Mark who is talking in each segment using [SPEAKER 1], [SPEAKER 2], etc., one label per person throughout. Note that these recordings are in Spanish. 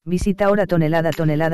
[SPEAKER 1] Visita ahora tonelada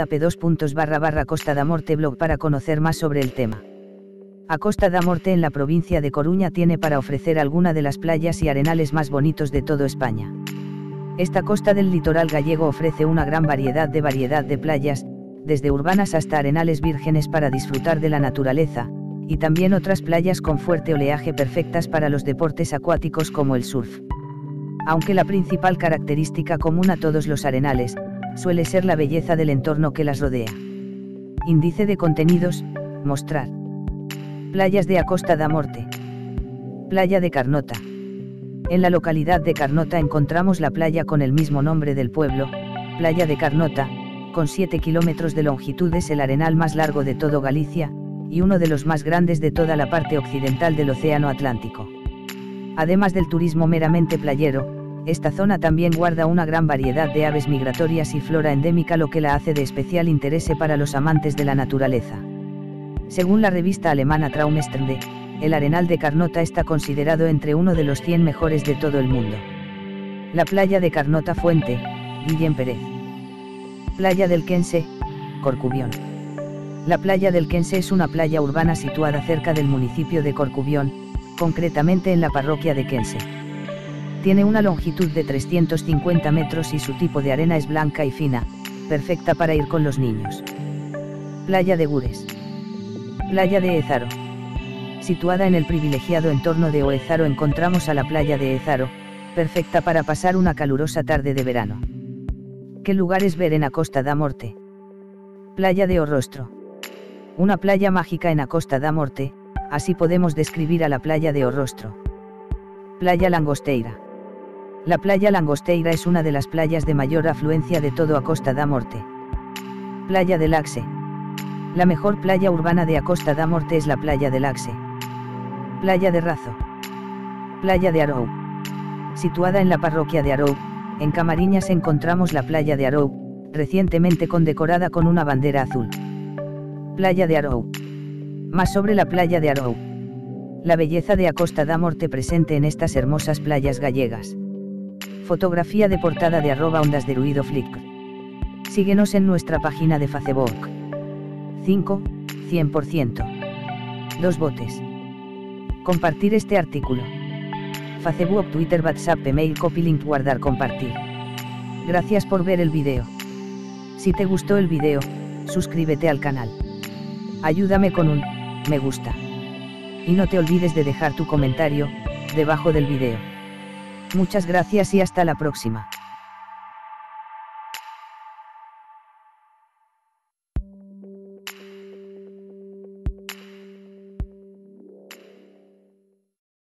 [SPEAKER 1] p2.// Costa da Morte blog para conocer más sobre el tema. A Costa da Morte en la provincia de Coruña tiene para ofrecer alguna de las playas y arenales más bonitos de toda España. Esta costa del litoral gallego ofrece una gran variedad de playas, desde urbanas hasta arenales vírgenes para disfrutar de la naturaleza, y también otras playas con fuerte oleaje perfectas para los deportes acuáticos como el surf. Aunque la principal característica común a todos los arenales, suele ser la belleza del entorno que las rodea. Índice de contenidos, mostrar. Playas de A Costa da Morte. Playa de Carnota. En la localidad de Carnota encontramos la playa con el mismo nombre del pueblo, Playa de Carnota, con 7 kilómetros de longitud, es el arenal más largo de todo Galicia, y uno de los más grandes de toda la parte occidental del Océano Atlántico. Además del turismo meramente playero, esta zona también guarda una gran variedad de aves migratorias y flora endémica, lo que la hace de especial interés para los amantes de la naturaleza. Según la revista alemana Traumstrände, el arenal de Carnota está considerado entre uno de los 100 mejores de todo el mundo. La playa de Carnota Fuente, Guillem Pérez. Playa del Quense, Corcubión. La playa del Quense es una playa urbana situada cerca del municipio de Corcubión, concretamente en la parroquia de Quense. Tiene una longitud de 350 metros y su tipo de arena es blanca y fina, perfecta para ir con los niños. Playa de Gures. Playa de Ézaro. Situada en el privilegiado entorno de Oézaro encontramos a la playa de Ézaro, perfecta para pasar una calurosa tarde de verano. ¿Qué lugares ver en A Costa da Morte? Playa de Orrostro. Una playa mágica en A Costa da Morte, así podemos describir a la playa de Orrostro. Playa Langosteira. La playa Langosteira es una de las playas de mayor afluencia de todo A Costa da Morte. Playa de Laxe. La mejor playa urbana de A Costa da Morte es la playa de Laxe. Playa de Razo. Playa de Arou. Situada en la parroquia de Arou, en Camariñas encontramos la playa de Arou, recientemente condecorada con una bandera azul. Playa de Arou. Más sobre la playa de Arou. La belleza de A Costa da Morte presente en estas hermosas playas gallegas. Fotografía de portada de @ondas de ruido Flickr. Síguenos en nuestra página de Facebook. 5, 100%. 2 botes. Compartir este artículo. Facebook, Twitter, WhatsApp, email, copylink, guardar, compartir. Gracias por ver el video. Si te gustó el video, suscríbete al canal. Ayúdame con un me gusta. Y no te olvides de dejar tu comentario debajo del video. Muchas gracias y hasta la próxima.